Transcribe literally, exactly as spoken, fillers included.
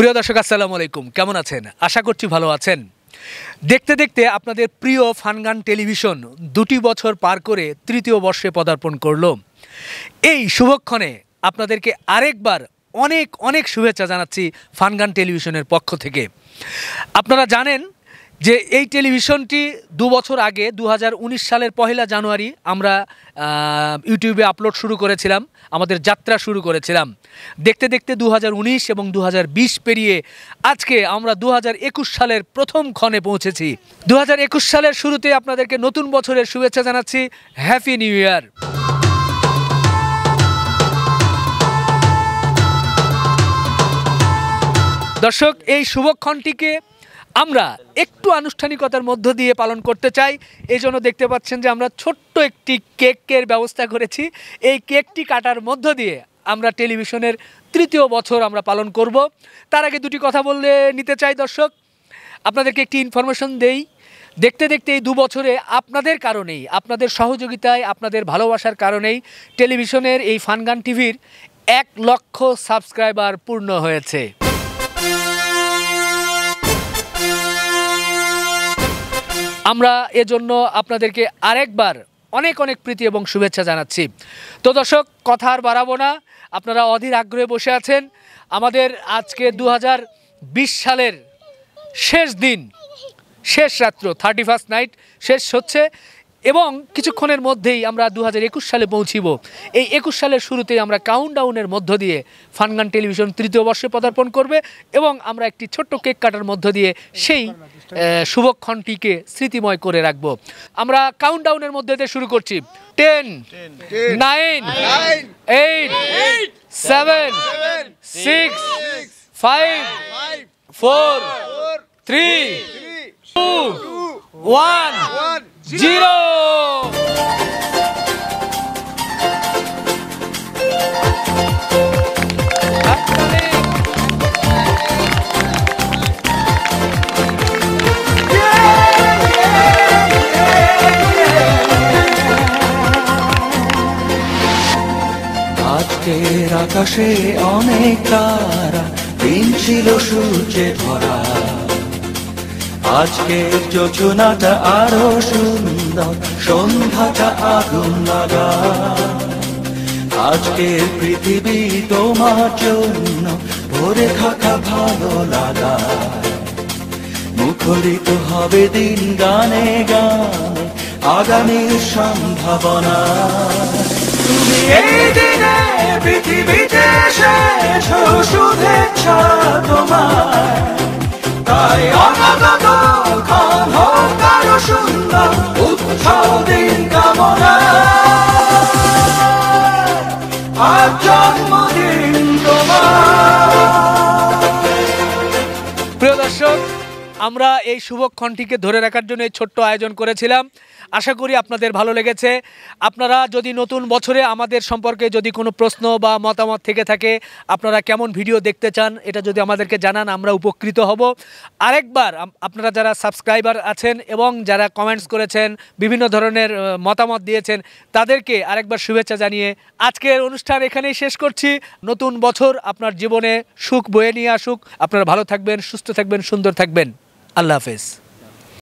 প্রিয় দর্শক আসসালামু আলাইকুম, কেমন আছেন? আশা করছি ভালো আছেন। দেখতে দেখতে আপনাদের প্রিয় ফানগান টেলিভিশন দুটি বছর পার করে তৃতীয় বর্ষে পদার্পণ করলো। এই শুভক্ষণে আপনাদেরকে আরেকবার অনেক অনেক শুভেচ্ছা জানাচ্ছি ফানগান টেলিভিশনের পক্ষ থেকে। আপনারা জানেন যে এই টেলিভিশনটি দু বছর আগে দু হাজার উনিশ সালের পহেলা জানুয়ারি আমরা ইউটিউবে আপলোড শুরু করেছিলাম, আমাদের যাত্রা শুরু করেছিলাম। দেখতে দেখতে দু হাজার উনিশ এবং দু হাজার বিশ পেরিয়ে আজকে আমরা দু হাজার একুশ সালের প্রথম ক্ষণে পৌঁছেছি। দু হাজার একুশ সালের শুরুতে আপনাদেরকে নতুন বছরের শুভেচ্ছা জানাচ্ছি, হ্যাপি নিউ ইয়ার। দর্শক, এই শুভক্ষণটিকে আমরা একটু আনুষ্ঠানিকতার মধ্য দিয়ে পালন করতে চাই। এই জন্য দেখতে পাচ্ছেন যে আমরা ছোট্ট একটি কেকের ব্যবস্থা করেছি। এই কেকটি কাটার মধ্য দিয়ে আমরা টেলিভিশনের তৃতীয় বছর আমরা পালন করব। তার আগে দুটি কথা বললে নিতে চাই দর্শক, আপনাদেরকে একটি ইনফরমেশন দেই। দেখতে দেখতে এই দু বছরে আপনাদের কারণেই, আপনাদের সহযোগিতায়, আপনাদের ভালোবাসার কারণেই টেলিভিশনের এই ফানগান টিভির এক লক্ষ সাবস্ক্রাইবার পূর্ণ হয়েছে। আমরা এজন্য আপনাদেরকে আরেকবার অনেক অনেক প্রীতি এবং শুভেচ্ছা জানাচ্ছি। তো দর্শক, কথা আর বাড়াবো না, আপনারা অধীর আগ্রহে বসে আছেন। আমাদের আজকে দু হাজার বিশ সালের শেষ দিন, শেষ রাত্র, থার্টি ফার্স্ট নাইট শেষ হচ্ছে এবং কিছুক্ষণের মধ্যেই আমরা দু হাজার একুশ সালে পৌঁছিব। এই একুশ সালের শুরুতেই আমরা কাউন্টডাউনের মধ্য দিয়ে ফানগান টেলিভিশন তৃতীয় বর্ষে পদার্পণ করবে এবং আমরা একটি ছোট্ট কেক কাটার মধ্য দিয়ে সেই শুভক্ষণটিকে স্মৃতিময় করে রাখবো। আমরা কাউন্টডাউনের মধ্যে দিয়ে শুরু করছি। Ten, nine, eight, seven, six, five, four, three, two, one, zero. আজকের আকাশে অনেক তারা, দিন ছিল সূর্যে ভরা। আজকের যোজনাটা আরো সুন্দর, সন্ধ্যাটা আগুন লাগা। আজকের পৃথিবী তোমার জন্য ভরে থাকা ভালো লাগা। মুখরিত হবে দিন গানে গানে, আগামীর সম্ভাবনা। তুমি এই দিনে পৃথিবীতে শেষ শুভেচ্ছা তোমার, তাই অনাগত ক্ষণ হোক আরো সুন্দর, উৎসব দিন কামনা। আজ জন্মদিন তোমার। প্রিয় দর্শক, আমরা এই শুভক্ষণটিকে ধরে রাখার জন্য এই ছোট্ট আয়োজন করেছিলাম। আশা করি আপনাদের ভালো লেগেছে। আপনারা যদি নতুন বছরে আমাদের সম্পর্কে যদি কোনো প্রশ্ন বা মতামত থেকে থাকে, আপনারা কেমন ভিডিও দেখতে চান, এটা যদি আমাদেরকে জানান, আমরা উপকৃত হব। আরেকবার আপনারা যারা সাবস্ক্রাইবার আছেন এবং যারা কমেন্টস করেছেন, বিভিন্ন ধরনের মতামত দিয়েছেন, তাদেরকে আরেকবার শুভেচ্ছা জানিয়ে আজকের অনুষ্ঠান এখানেই শেষ করছি। নতুন বছর আপনার জীবনে সুখ বয়ে নিয়ে আসুক। আপনারা ভালো থাকবেন, সুস্থ থাকবেন, সুন্দর থাকবেন। আল্লাহ হাফেজ।